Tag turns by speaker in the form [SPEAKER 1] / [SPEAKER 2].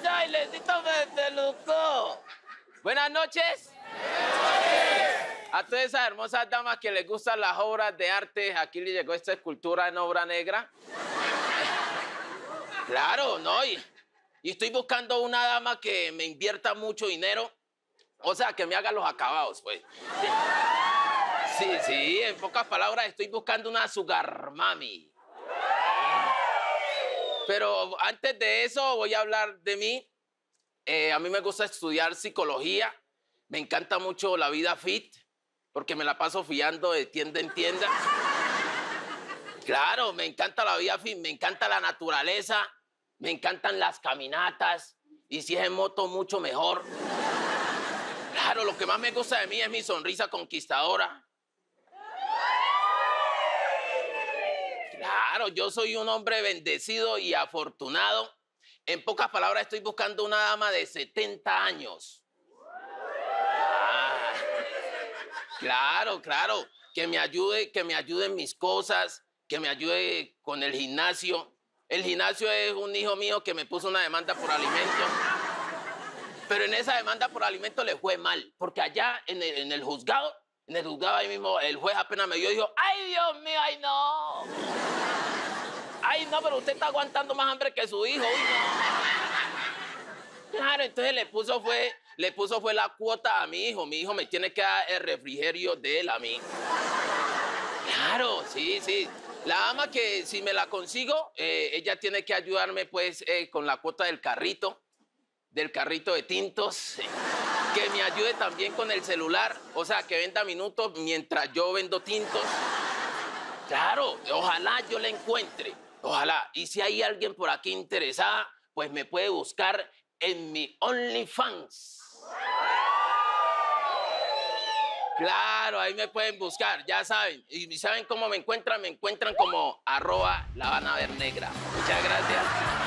[SPEAKER 1] bailecito me pelucó. Buenas noches. A todas esas hermosas damas que les gustan las obras de arte, aquí les llegó esta escultura en obra negra. Claro, ¿no? Y estoy buscando una dama que me invierta mucho dinero, o sea, que me haga los acabados, pues. Sí, en pocas palabras, estoy buscando una sugar mami. Pero antes de eso, voy a hablar de mí. A mí me gusta estudiar psicología. Me encanta mucho la vida fit, porque me la paso fiando de tienda en tienda. Claro, me encanta la vida fit, me encanta la naturaleza, me encantan las caminatas, y si es en moto, mucho mejor. Claro, lo que más me gusta de mí es mi sonrisa conquistadora. Claro, yo soy un hombre bendecido y afortunado. En pocas palabras, estoy buscando una dama de 70 años. Claro, que me ayude en mis cosas, que me ayude con el gimnasio. El gimnasio es un hijo mío que me puso una demanda por alimentos. Pero en esa demanda por alimentos le fue mal, porque allá en el juzgado ahí mismo, el juez apenas me vio y dijo, ¡ay, Dios mío, ay, no! ¡Ay, no, pero usted está aguantando más hambre que su hijo! ¡Uy, no! Claro, entonces le puso fue la cuota a mi hijo. Mi hijo me tiene que dar el refrigerio de él a mí. Claro, sí. La ama que si me la consigo, ella tiene que ayudarme, pues, con la cuota del carrito de tintos. Que me ayude también con el celular, o sea, que venda minutos mientras yo vendo tintos. Claro, ojalá yo la encuentre, ojalá. Y si hay alguien por aquí interesada, pues me puede buscar en mi OnlyFans. Claro, ahí me pueden buscar, ya saben. Y ¿saben cómo me encuentran? Me encuentran como @LaHabanaVernegra. Muchas gracias.